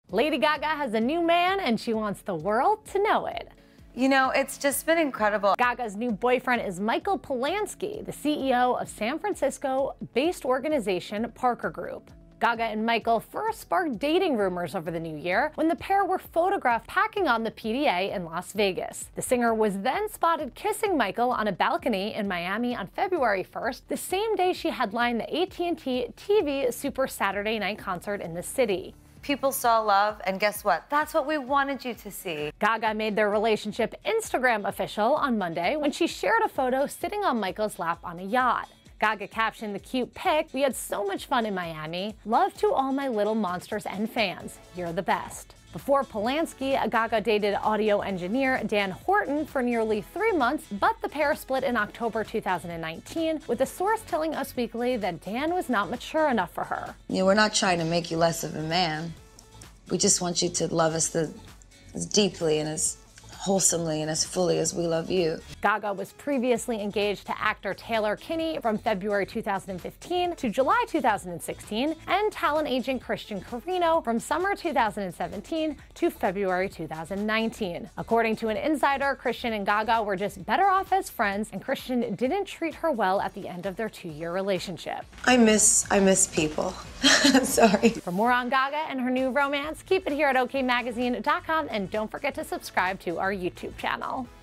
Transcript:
Lady Gaga has a new man and she wants the world to know it. You know, it's just been incredible. Gaga's new boyfriend is Michael Polansky, the CEO of San Francisco-based organization Parker Group. Gaga and Michael first sparked dating rumors over the new year when the pair were photographed packing on the PDA in Las Vegas. The singer was then spotted kissing Michael on a balcony in Miami on February 1st, the same day she headlined the AT&T TV Super Saturday Night concert in the city. People saw love, and guess what? That's what we wanted you to see. Gaga made their relationship Instagram official on Monday when she shared a photo sitting on Michael's lap on a yacht. Gaga captioned the cute pic, "We had so much fun in Miami. Love to all my little monsters and fans. You're the best." Before Polansky, Gaga dated audio engineer Dan Horton for nearly 3 months, but the pair split in October 2019, with a source telling Us Weekly that Dan was not mature enough for her. You know, we're not trying to make you less of a man. We just want you to love us as deeply and as wholesomely and as fully as we love you. Gaga was previously engaged to actor Taylor Kinney from February 2015 to July 2016, and talent agent Christian Carino from summer 2017 to February 2019. According to an insider, Christian and Gaga were just better off as friends, and Christian didn't treat her well at the end of their 2-year relationship. I miss people. I'm sorry. For more on Gaga and her new romance, keep it here at OKMagazine.com, and don't forget to subscribe to our YouTube channel.